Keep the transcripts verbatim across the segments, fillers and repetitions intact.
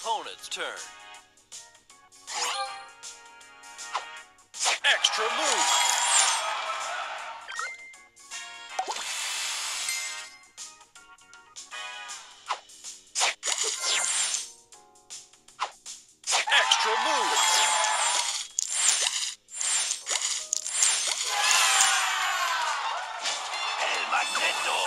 Opponent's turn. Extra move. Extra move. El Magneto.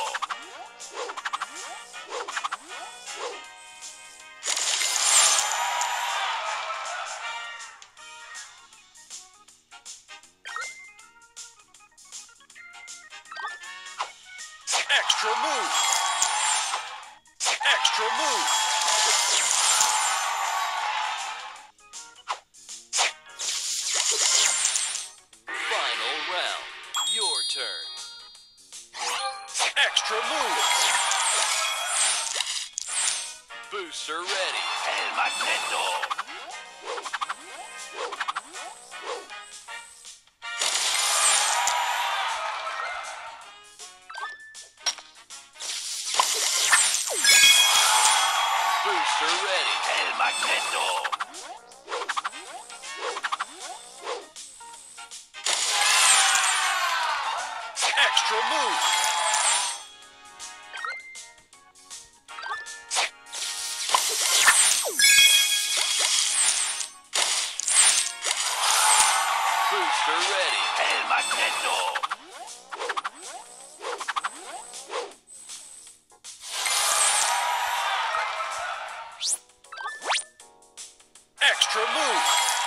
Extra move. Extra move. Final round. Your turn. Extra move. Booster ready. El Magneto. Booster ready. El Magneto. Extra move. Booster ready. El Magneto. Extra move.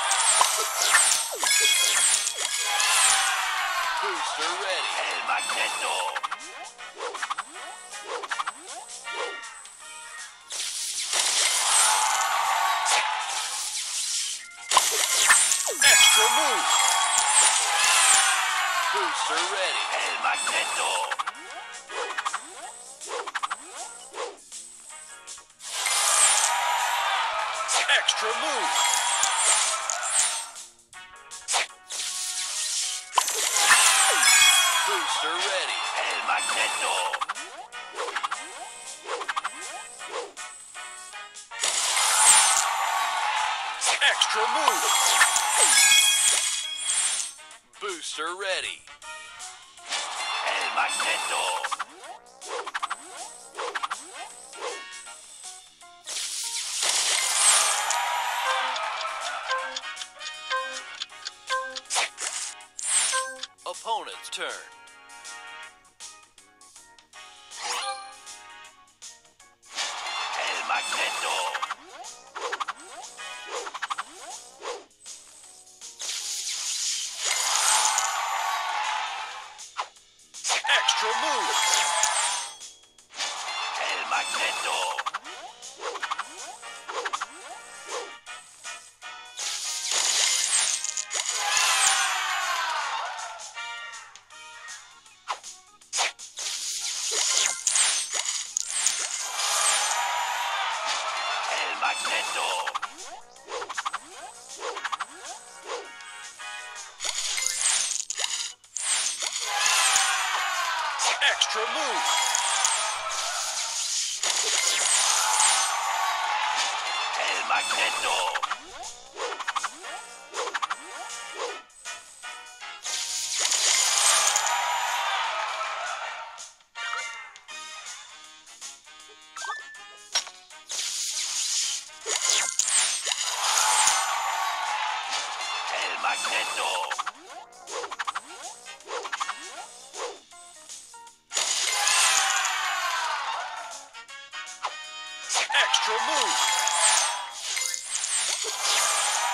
Booster ready. El Magneto. Extra move. Booster ready. El Magneto. Extra move. Booster ready. El Magneto. Extra move. Booster ready. El Magneto. Opponent's turn. El Magneto. Extra move. El Magneto. El Magneto. Extra move. El Magneto. El Magneto. Extra move.